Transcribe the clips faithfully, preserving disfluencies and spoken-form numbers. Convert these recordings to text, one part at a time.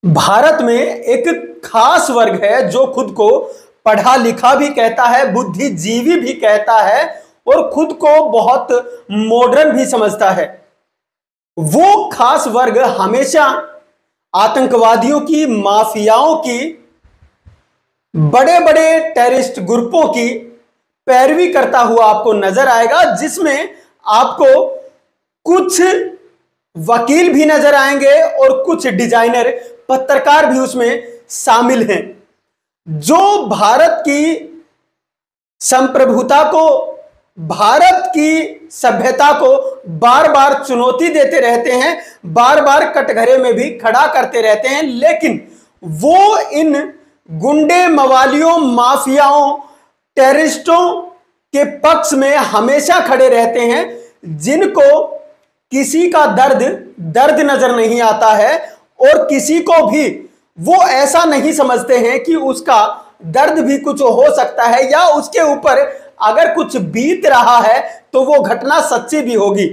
भारत में एक खास वर्ग है जो खुद को पढ़ा लिखा भी कहता है, बुद्धिजीवी भी कहता है और खुद को बहुत मॉडर्न भी समझता है। वो खास वर्ग हमेशा आतंकवादियों की, माफियाओं की, बड़े बड़े टेररिस्ट ग्रुपों की पैरवी करता हुआ आपको नजर आएगा, जिसमें आपको कुछ वकील भी नजर आएंगे और कुछ डिजाइनर, पत्रकार भी उसमें शामिल हैं, जो भारत की संप्रभुता को, भारत की सभ्यता को बार बार चुनौती देते रहते हैं, बार बार कटघरे में भी खड़ा करते रहते हैं। लेकिन वो इन गुंडे, मवालियों, माफियाओं, टेररिस्टों के पक्ष में हमेशा खड़े रहते हैं, जिनको किसी का दर्द दर्द नजर नहीं आता है और किसी को भी वो ऐसा नहीं समझते हैं कि उसका दर्द भी कुछ हो सकता है या उसके ऊपर अगर कुछ बीत रहा है तो वो घटना सच्ची भी होगी।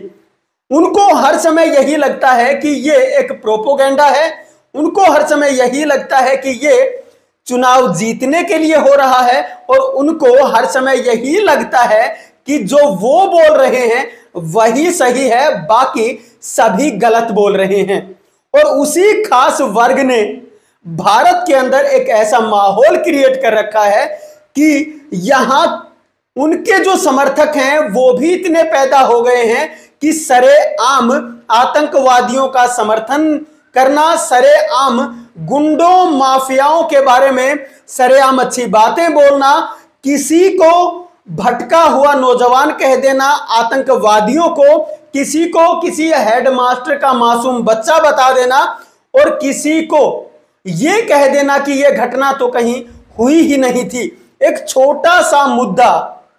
उनको हर समय यही लगता है कि ये एक प्रोपोगेंडा है, उनको हर समय यही लगता है कि ये चुनाव जीतने के लिए हो रहा है और उनको हर समय यही लगता है कि जो वो बोल रहे हैं वही सही है, बाकी सभी गलत बोल रहे हैं। और उसी खास वर्ग ने भारत के अंदर एक ऐसा माहौल क्रिएट कर रखा है कि यहां उनके जो समर्थक हैं वो भी इतने पैदा हो गए हैं कि सरेआम आतंकवादियों का समर्थन करना, सरेआम गुंडों, माफियाओं के बारे में सरेआम अच्छी बातें बोलना, किसी को भटका हुआ नौजवान कह देना, आतंकवादियों को, किसी को किसी हेडमास्टर का मासूम बच्चा बता देना और किसी को यह कह देना कि यह घटना तो कहीं हुई ही नहीं थी। एक छोटा सा मुद्दा,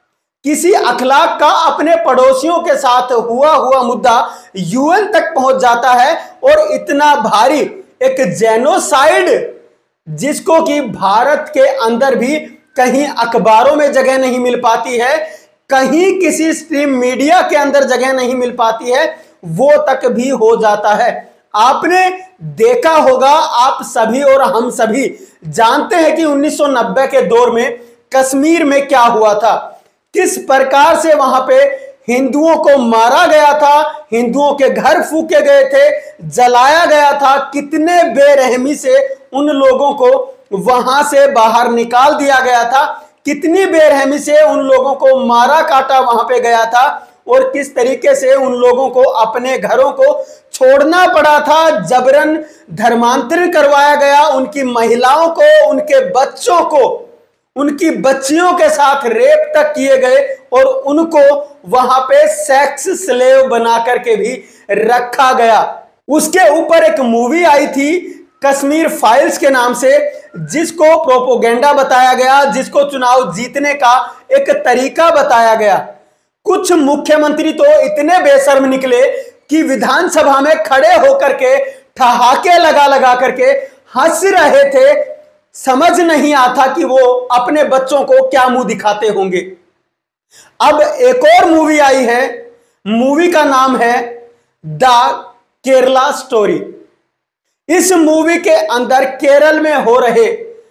किसी अखलाक का अपने पड़ोसियों के साथ हुआ हुआ मुद्दा यूएन तक पहुंच जाता है और इतना भारी एक जेनोसाइड, जिसको कि भारत के अंदर भी कहीं अखबारों में जगह नहीं मिल पाती है, कहीं किसी स्ट्रीम मीडिया के अंदर जगह नहीं मिल पाती है, वो तक भी हो जाता है। आपने देखा होगा, आप सभी और हम सभी जानते हैं कि उन्नीस सौ नब्बे के दौर में कश्मीर में क्या हुआ था, किस प्रकार से वहां पे हिंदुओं को मारा गया था, हिंदुओं के घर फूके गए थे, जलाया गया था, कितने बेरहमी से उन लोगों को वहां से बाहर निकाल दिया गया था, कितनी बेरहमी से उन लोगों को मारा काटा वहां पे गया था और किस तरीके से उन लोगों को अपने घरों को छोड़ना पड़ा था, जबरन धर्मांतरण करवाया गया, उनकी महिलाओं को, उनके बच्चों को, उनकी बच्चियों के साथ रेप तक किए गए और उनको वहां पे सेक्स स्लेव बना करके भी रखा गया। उसके ऊपर एक मूवी आई थी कश्मीर फाइल्स के नाम से, जिसको प्रोपोगेंडा बताया गया, जिसको चुनाव जीतने का एक तरीका बताया गया। कुछ मुख्यमंत्री तो इतने बेशर्म निकले कि विधानसभा में खड़े होकर के ठहाके लगा लगा करके हंस रहे थे, समझ नहीं आता कि वो अपने बच्चों को क्या मुंह दिखाते होंगे। अब एक और मूवी आई है, मूवी का नाम है द केरला स्टोरी। इस मूवी के अंदर केरल में हो रहे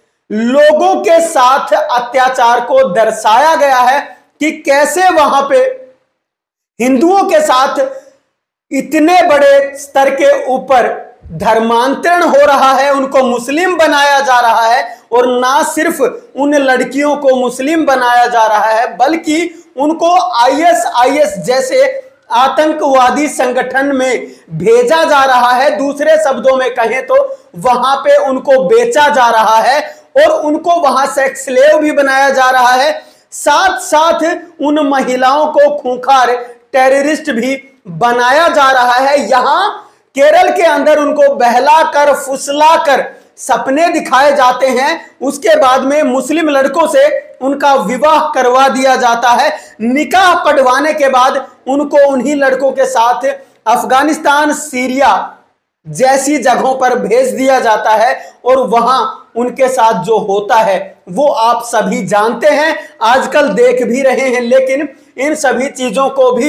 लोगों के साथ अत्याचार को दर्शाया गया है कि कैसे वहां पे हिंदुओं के साथ इतने बड़े स्तर के ऊपर धर्मांतरण हो रहा है, उनको मुस्लिम बनाया जा रहा है और ना सिर्फ उन लड़कियों को मुस्लिम बनाया जा रहा है बल्कि उनको आईएसआईएस जैसे आतंकवादी संगठन में भेजा जा रहा है। दूसरे शब्दों में कहें तो वहां पे उनको बेचा जा रहा है और उनको वहां सेक्स स्लेव भी बनाया जा रहा है। साथ साथ उन महिलाओं को खूंखार टेररिस्ट भी बनाया जा रहा है। यहां केरल के अंदर उनको बहलाकर, फुसलाकर सपने दिखाए जाते हैं, उसके बाद में मुस्लिम लड़कों से उनका विवाह करवा दिया जाता है। निकाह पढ़वाने के बाद उनको उन्हीं लड़कों के साथ अफगानिस्तान, सीरिया जैसी जगहों पर भेज दिया जाता है और वहां उनके साथ जो होता है वो आप सभी जानते हैं, आजकल देख भी रहे हैं। लेकिन इन सभी चीजों को भी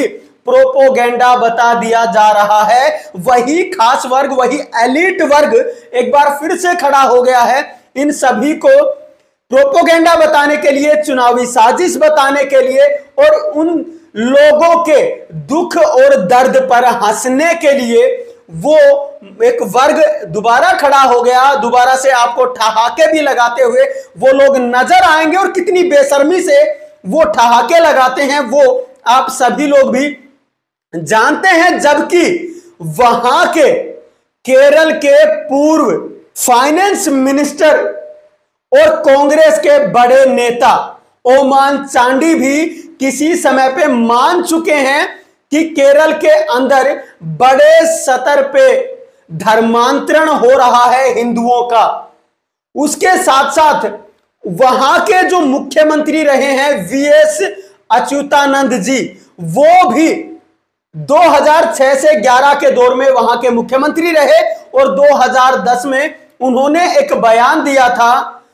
प्रोपोगेंडा बता दिया जा रहा है। वही खास वर्ग, वही एलिट वर्ग एक बार फिर से खड़ा हो गया है इन सभी को प्रोपोगेंडा बताने के लिए, चुनावी साजिश बताने के लिए और उन लोगों के दुख और दर्द पर हंसने के लिए। वो एक वर्ग दोबारा खड़ा हो गया, दोबारा से आपको ठहाके भी लगाते हुए वो लोग नजर आएंगे और कितनी बेशर्मी से वो ठहाके लगाते हैं वो आप सभी लोग भी जानते हैं। जबकि वहां के केरल के पूर्व फाइनेंस मिनिस्टर और कांग्रेस के बड़े नेता ओमान चांडी भी किसी समय पे मान चुके हैं कि केरल के अंदर बड़े स्तर पे धर्मांतरण हो रहा है हिंदुओं का। उसके साथ साथ वहां के जो मुख्यमंत्री रहे हैं वी एस अच्युतानंद जी, वो भी दो हज़ार छह से ग्यारह के दौर में वहां के मुख्यमंत्री रहे और दो हज़ार दस में उन्होंने एक बयान दिया था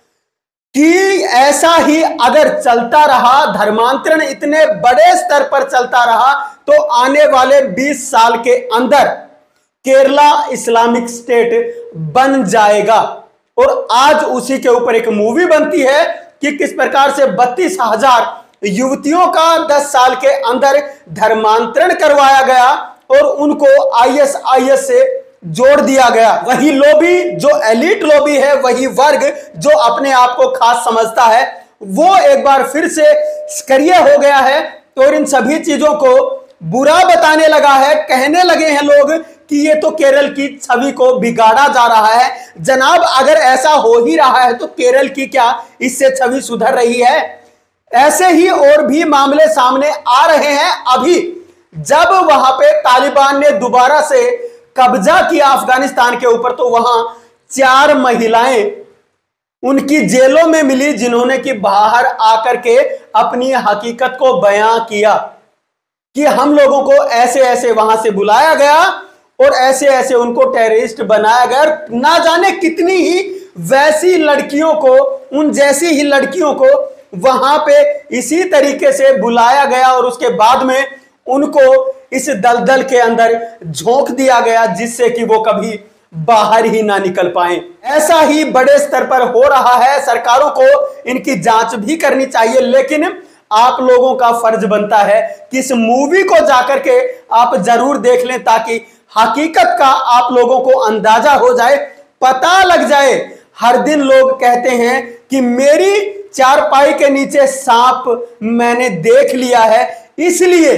कि ऐसा ही अगर चलता रहा, धर्मांतरण इतने बड़े स्तर पर चलता रहा तो आने वाले बीस साल के अंदर केरला इस्लामिक स्टेट बन जाएगा। और आज उसी के ऊपर एक मूवी बनती है कि किस प्रकार से बत्तीस हजार युवतियों का दस साल के अंदर धर्मांतरण करवाया गया और उनको आई एस आई एस से जोड़ दिया गया। वही लॉबी, जो एलिट लॉबी है, वही वर्ग जो अपने आप को खास समझता है, वो एक बार फिर से सक्रिय हो गया है और इन सभी चीजों को बुरा बताने लगा है। कहने लगे हैं लोग कि ये तो केरल की छवि को बिगाड़ा जा रहा है। जनाब, अगर ऐसा हो ही रहा है तो केरल की क्या इससे छवि सुधर रही है? ऐसे ही और भी मामले सामने आ रहे हैं। अभी जब वहां पे तालिबान ने दोबारा से कब्जा किया अफगानिस्तान के ऊपर, तो वहां चार महिलाएं उनकी जेलों में मिली जिन्होंने कि बाहर आकर के अपनी हकीकत को बयां किया कि हम लोगों को ऐसे ऐसे वहां से बुलाया गया और ऐसे ऐसे उनको टेररिस्ट बनाया गया। ना जाने कितनी ही वैसी लड़कियों को, उन जैसी ही लड़कियों को वहां पे इसी तरीके से बुलाया गया और उसके बाद में उनको इस दलदल के अंदर झोंक दिया गया जिससे कि वो कभी बाहर ही ना निकल पाए। ऐसा ही बड़े स्तर पर हो रहा है। सरकारों को इनकी जांच भी करनी चाहिए, लेकिन आप लोगों का फर्ज बनता है कि इस मूवी को जाकर के आप जरूर देख लें ताकि हकीकत का आप लोगों को अंदाजा हो जाए, पता लग जाए। हर दिन लोग कहते हैं कि मेरी चारपाई के नीचे सांप मैंने देख लिया है, इसलिए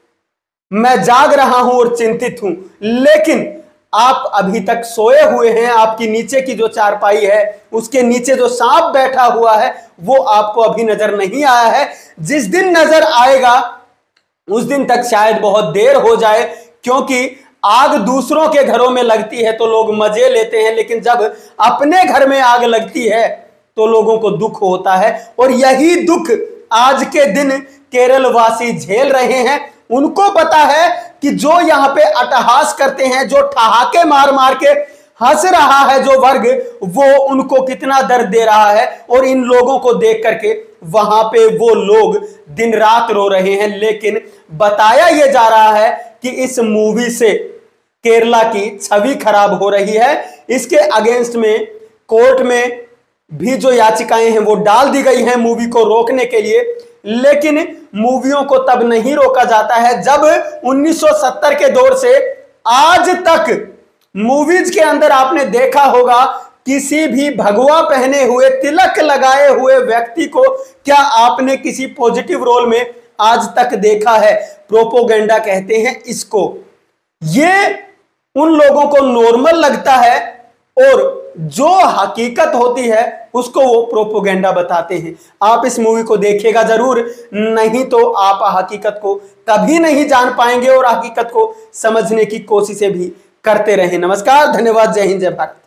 मैं जाग रहा हूं और चिंतित हूं। लेकिन आप अभी तक सोए हुए हैं। आपकी नीचे की जो चारपाई है उसके नीचे जो सांप बैठा हुआ है वो आपको अभी नजर नहीं आया है। जिस दिन नजर आएगा उस दिन तक शायद बहुत देर हो जाए, क्योंकि आग दूसरों के घरों में लगती है तो लोग मजे लेते हैं, लेकिन जब अपने घर में आग लगती है तो लोगों को दुख होता है। और यही दुख आज के दिन केरल वासी झेल रहे हैं। उनको पता है कि जो यहां पे अट्टहास करते हैं, जो ठहाके मार मार के हंस रहा है जो वर्ग, वो उनको कितना दर्द दे रहा है। और इन लोगों को देख करके वहां पे वो लोग दिन रात रो रहे हैं। लेकिन बताया यह जा रहा है कि इस मूवी से केरला की छवि खराब हो रही है। इसके अगेंस्ट में कोर्ट में भी जो याचिकाएं हैं वो डाल दी गई हैं मूवी को रोकने के लिए। लेकिन मूवियों को तब नहीं रोका जाता है जब उन्नीस सौ सत्तर के दौर से आज तक मूवीज के अंदर आपने देखा होगा किसी भी भगवा पहने हुए, तिलक लगाए हुए व्यक्ति को क्या आपने किसी पॉजिटिव रोल में आज तक देखा है? प्रोपोगेंडा कहते हैं इसको। ये उन लोगों को नॉर्मल लगता है और जो हकीकत होती है उसको वो प्रोपोगेंडा बताते हैं। आप इस मूवी को देखिएगा जरूर, नहीं तो आप हकीकत को कभी नहीं जान पाएंगे और हकीकत को समझने की कोशिशें भी करते रहें। नमस्कार, धन्यवाद, जय हिंद, जय भारत।